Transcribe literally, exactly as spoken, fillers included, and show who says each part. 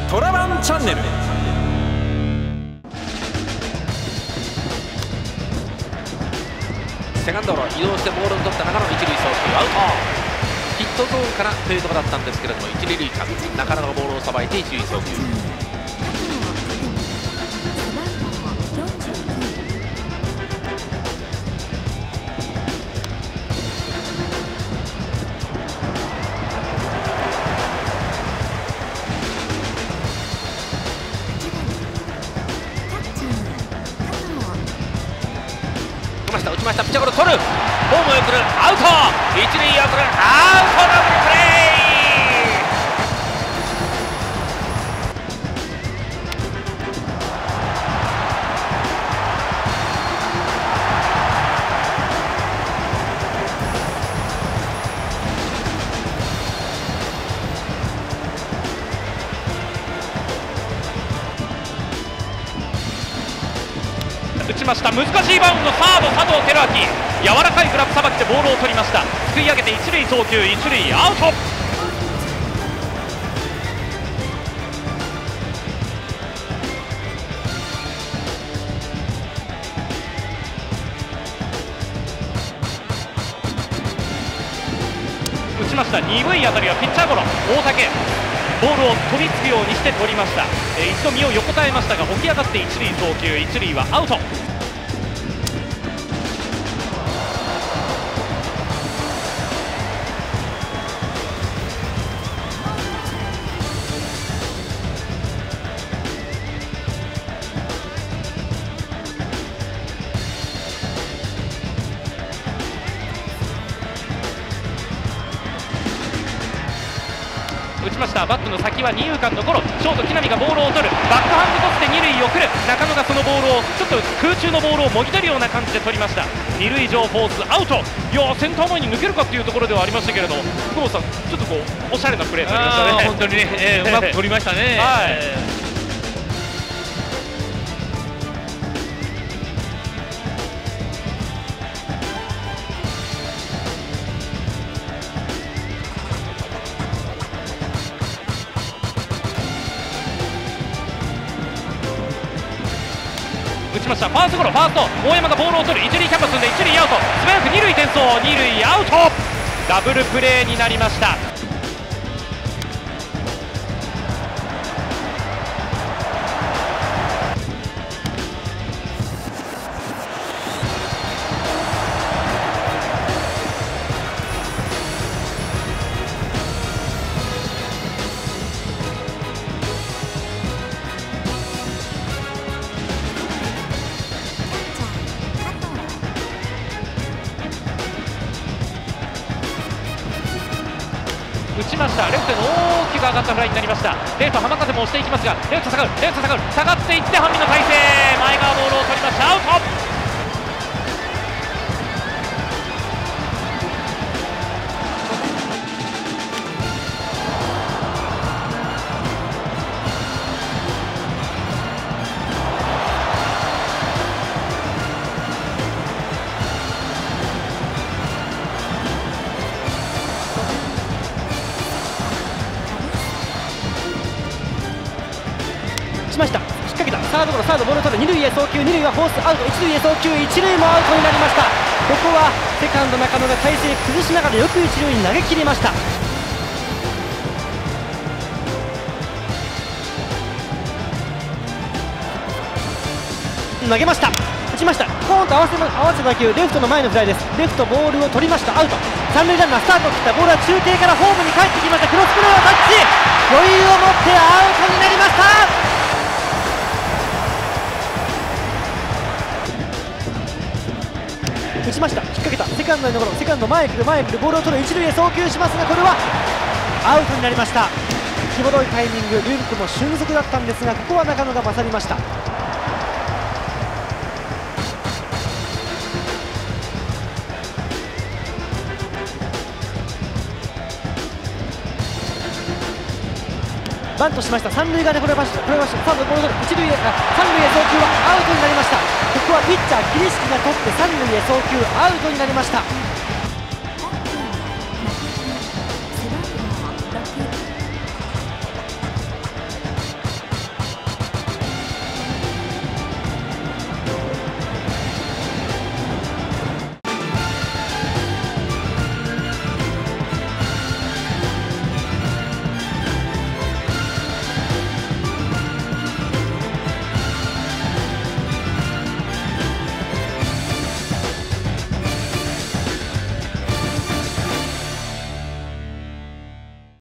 Speaker 1: トラバンチャンネル。セカンドゴロ、移動してボールを取った中野、一塁送球アウト。ヒットゾーンからというところだったんですけれども、一塁塁間、中野がボールをさばいて一塁送球。打ちました、打ちました、ピッチャーゴロ取る、ホームへ来る、アウト、一塁へ送る、アウト、ダブルプレー。打ちました、難しいバウンド、サード佐藤輝明、柔らかいグラブさばきでボールを取りました。すくい上げて一塁送球、一塁アウト。打ちました、鈍い当たりはピッチャーゴロ、大竹ボールを飛びつくようにして取りました。えー、一度身を横たえましたが起き上がって一塁送球、一塁はアウト。打ちました、バットの先は二遊間のゴロ、ショート木浪がボールを取る、バックハンドトスで二塁を送る、中野がそのボールをちょっと空中のボールをもぎ取るような感じで取りました。二塁上フォースアウト。いやセンター前に抜けるかっていうところではありましたけれども、福本さんちょっとこうおしゃれなプレーになりましたね。
Speaker 2: 本当にね、えー、うまく取りましたね。
Speaker 1: はい、
Speaker 2: えー
Speaker 1: 打ちました、ファーストゴロ、ファースト大山がボールを取る、一塁キャンバスで一塁アウト、素早く二塁転送、二塁アウト、ダブルプレーになりました。打ちました、レフトへの大きく上がったフライになりました。レフト浜風も押していきますが、レフト下がる、レフト下がる、下がっていって半身の体勢、前側ボールを取りました、アウト。
Speaker 3: しました、引っ掛けた、サードゴロ、サードボールを取る、二塁へ送球、二塁はフォースアウト、一塁へ送球、一塁もアウトになりました。ここはセカンド中野が体勢崩しながらよく一塁に投げ切りました。投げました、打ちました、コーンと合わせ合わせた打球、レフトの前のフライです。レフトボールを取りました、アウト。三塁ランナースタートを切った、ボールは中継からホームに帰ってきました。クロスプレーをタッチ、余裕を持ってアウトになりました。打ちました、引っ掛けた、セカンドへのゴロ、セカンド前へ来る、前へ来る、ボールを取る、一塁へ送球しますが、これはアウトになりました。際どいタイミング、ループも俊足だったんですが、ここは中野が勝りました。バントしました、三塁側でこれました、これました、サードボール、一塁へ、あ三塁へ送球はアウトになりました。ここはピッチャー桐敷が取って三塁へ送球アウトになりました。